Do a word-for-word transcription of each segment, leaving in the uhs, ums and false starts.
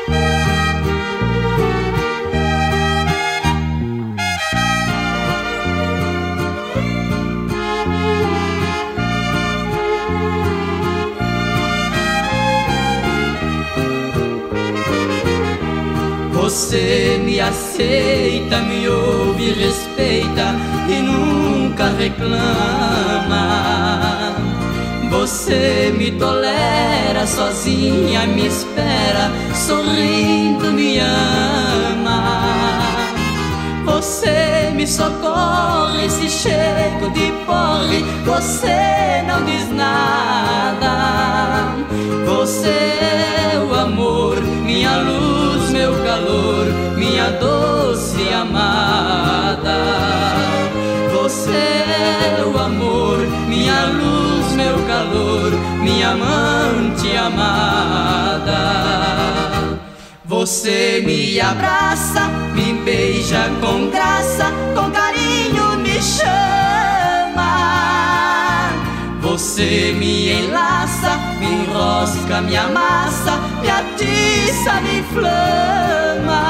Você me aceita, me ouve, respeita e nunca reclama. Você me tolera sozinha, me espera, sorrindo me ama. Você me socorre se chego de porre, você não diz nada. Você é o amor, minha luz, meu calor, minha doce amada. Você é o amor, minha luz, meu calor, minha amante amada. Você me abraça, me beija com graça, com carinho me chama. Você me enlaça, me enrosca, me amassa, me atiça, me inflama.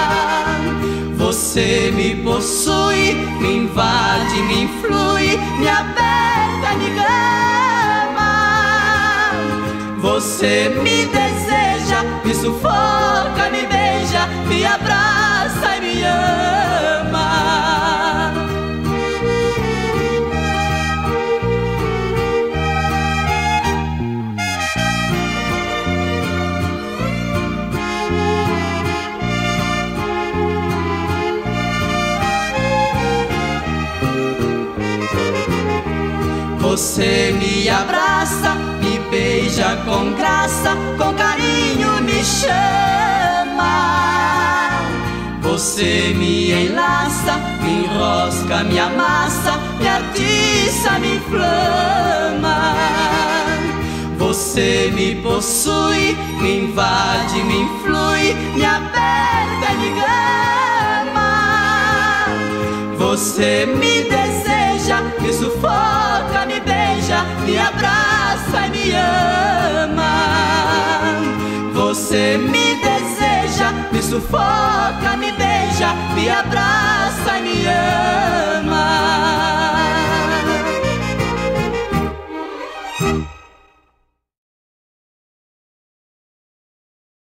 Você me possui, me invade, me influi, me aperta, me ama. Você me deseja, me sufoca, me beija, me abraça e me ama. Você me abraça, me beija com graça, com carinho me chama. Você me enlaça, me enrosca, me amassa, me atiça, me inflama. Você me possui, me invade, me influi, me aperta e me ama. Você me deseja, me sufoca, me beija, me abraça e me ama. Você me deseja, me sufoca, me beija, me abraça e me ama.